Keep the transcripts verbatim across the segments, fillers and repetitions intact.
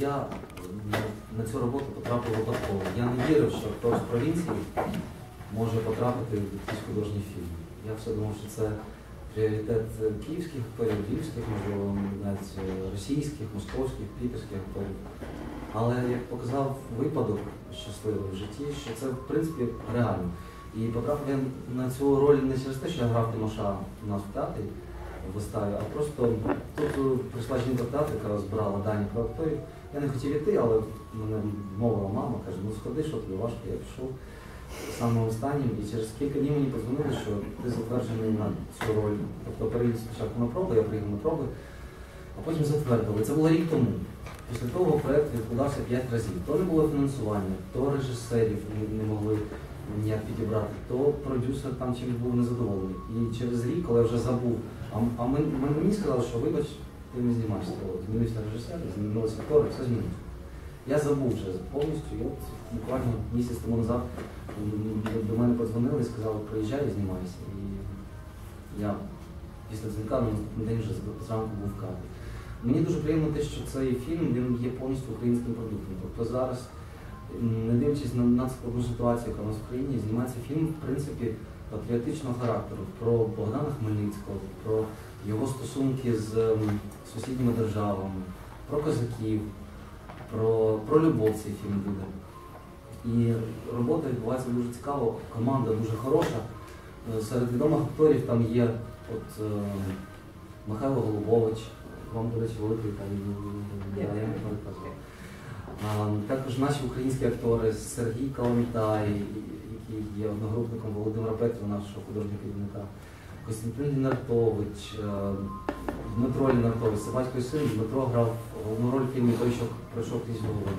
я на цю роботу потрапив випадково. Я не вірив, що хтось з провінції може потрапити в якийсь художній фільм. Я все думав, що це пріоритет київських акторів, львівських, можливо, навіть російських, московських, пітерських акторів. Але як показав випадок щасливий в житті, що це в принципі реально. І потрапив я на цю роль не через те, що я грав Тимоша у нас в театрі, в виставі, а просто тут прийшла жінка в театр, яка збирала дані про акторів. Я не хотів іти, але мене мовила мама, каже, ну сходи, що тобі важко, я пішов самим останнім. І через кілька днів мені подзвонили, що ти затверджений на цю роль. Тобто переїзд спочатку на проби, я приїхав на проби, а потім затвердили. Це було рік тому. Після того проєкт відбудався п'ять разів. То не було фінансування, то режисерів не могли ніяк підібрати, то продюсер там чимось був незадоволений. І через рік, коли я вже забув, а, а ми, мені сказали, що вибач, ти не знімаєшся. Змінився режисер, змінилися актори, все змінилося. Я забув вже повністю, і от буквально місяць тому назад до мене подзвонили і сказали, приїжджай і знімайся. І я після дзвінка на день вже зранку був в кадрі. Мені дуже приємно те, що цей фільм він є повністю українським продуктом. Тобто зараз, не дивлячись на надскладну ситуацію, яка у нас в країні, знімається фільм, в принципі, патріотичного характеру про Богдана Хмельницького, про його стосунки з сусідніми державами, про козаків, про, про любов цей фільм буде. І робота відбувається дуже цікаво, команда дуже хороша. Серед відомих акторів там є от, Михайло Голубович, вам, до речі, великий там, я не переказував. Також наші українські актори Сергій Каламітай, який є одногрупником Володимира Петрова, нашого художнього керівника, Костянтин Лінартович, Дмитро Лінартович, це батько і син. Дмитро грав головну роль в фільмі «Той, що пройшов крізь вогонь».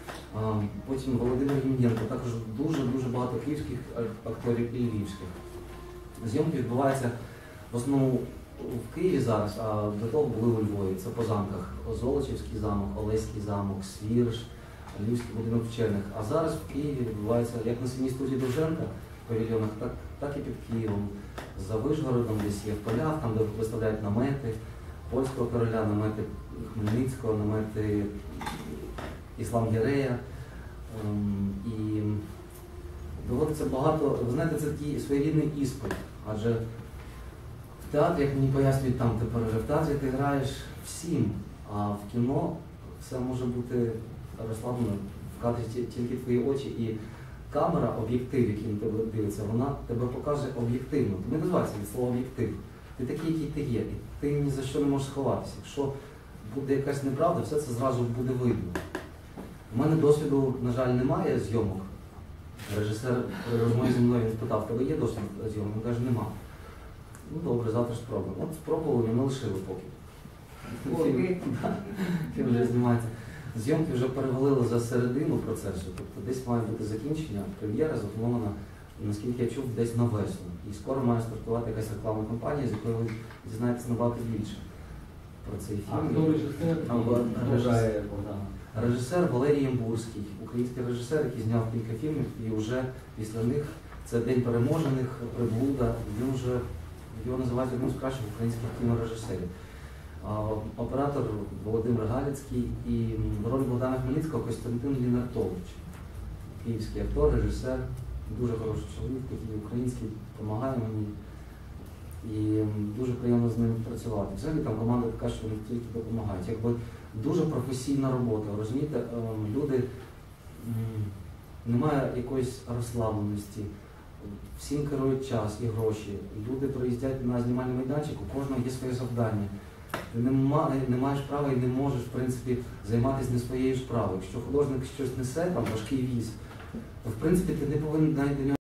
Потім Володимир Гім'єнко, також дуже-дуже багато київських акторів і львівських. Зйомки відбуваються в основному в Києві зараз, а до того були у Львові. Це по замках. Золочівський замок, Олеський замок, Свірж, Львівський будинок вчених. А зараз в Києві відбувається як на самій студії Довженка в павільйонах, так, так і під Києвом. За Вишгородом десь є в полях, там де виставляють намети польського короля, намети Хмельницького, намети Іслам Гірея. І доводиться багато, ви знаєте, це такий своєрідний іспит, адже в театрі, як мені пояснюють там тепер вже, в театрі ти граєш всім, а в кіно все може бути розслаблено, в кадрі тільки твої очі і камера, об'єктив, який на тебе дивиться, вона тебе покаже об'єктивно. Тобі називається від слова об'єктив. Ти такий, який ти є, і ти ні за що не можеш сховатися. Якщо буде якась неправда, все це зразу буде видно. У мене досвіду, на жаль, немає зйомок. Режисер при розмові зі мною він спитав, в тебе є досвід зйомок? Він каже, нема. Ну добре, завтра спробуємо. От спробували, ми лишили поки. Фільм, фільм вже знімається. Зйомки вже перевалили за середину процесу, тобто десь має бути закінчення, прем'єра запланована, наскільки я чув, десь на весну. І скоро має стартувати якась рекламна кампанія, з якої ви дізнаєтесь набагато більше про цей фільм. А хто режисер? Режисер, режисер Валерій Ямбурський, український режисер, який зняв кілька фільмів, і вже після них це День переможених, Приблуда, він вже, його називають одним з кращих українських кінорежисерів. Оператор Володимир Галицький і в ролі Богдана Хмельницького Костянтин Лінартович. Київський актор, режисер, дуже хороший чоловік, який український, допомагає мені. І дуже приємно з ним працювати. Взагалі там команда така, що вони тільки допомагають. Якби дуже професійна робота, розумієте, люди, немає якоїсь розслабленості, всім керують час і гроші. Люди приїздять на знімальний майданчик, у кожного є своє завдання. Ти не, ма, не маєш права і не можеш, в принципі, займатися не своєю справою. Якщо художник щось несе, там важкий віз, то в принципі ти не повинен навіть до нього